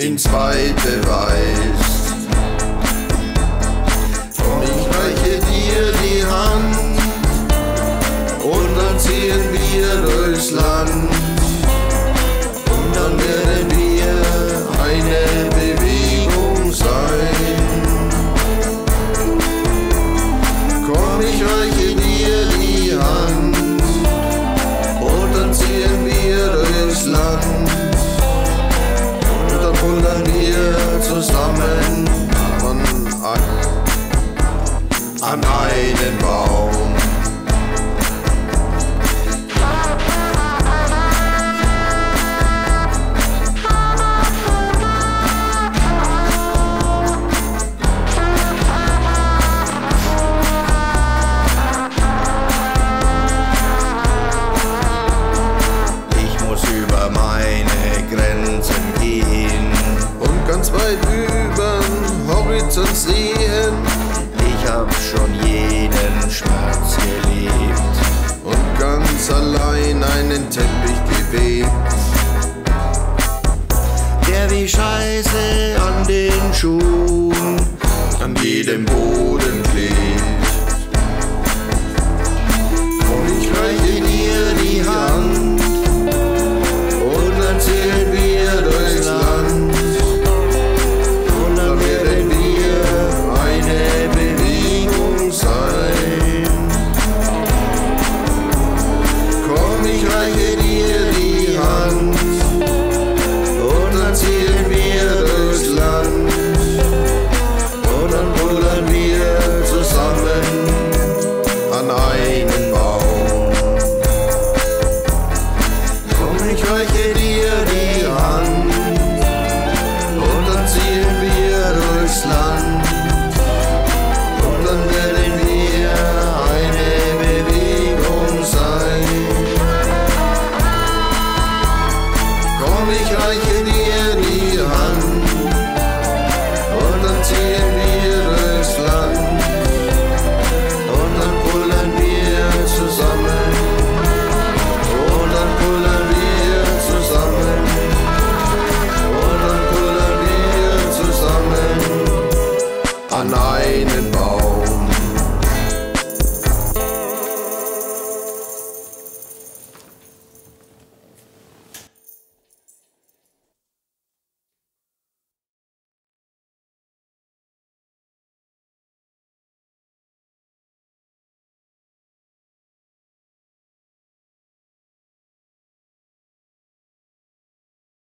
ins Weite weist. Und ich reiche dir die Hand und dann ziehen wir durchs Land. Und dann werden wir eine Bewegung sein. Komm, ich reiche dir die Hand und dann ziehen wir durchs Land. Und dann wundern wir zusammen an einen Baum. Über meine Grenzen gehen und ganz weit übern Horizont sehen. Ich hab schon jeden Schmerz gelebt und ganz allein einen Teppich gewebt, der wie Scheiße an den Schuhen an jedem Boden klebt. Und ich reiche dir die Hand